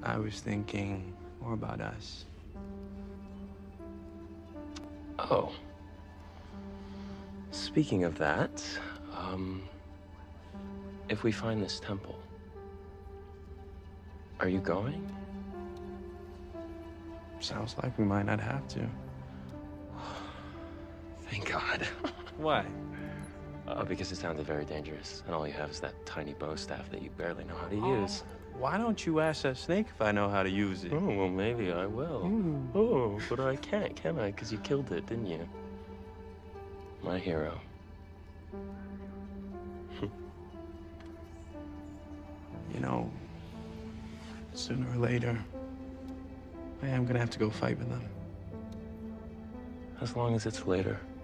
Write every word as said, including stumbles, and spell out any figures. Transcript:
I was thinking more about us. Oh. Speaking of that, um, if we find this temple, are you going? Sounds like we might not have to. Thank God. Why? Uh, because it sounded very dangerous, and all you have is that tiny bow staff that you barely know how to Oh, use. why don't you ask that snake if I know how to use it? Oh, well, maybe I will. Mm. Oh, but I can't, can I? Because you killed it, didn't you? My hero. You know, sooner or later, I am gonna have to go fight with them. As long as it's later.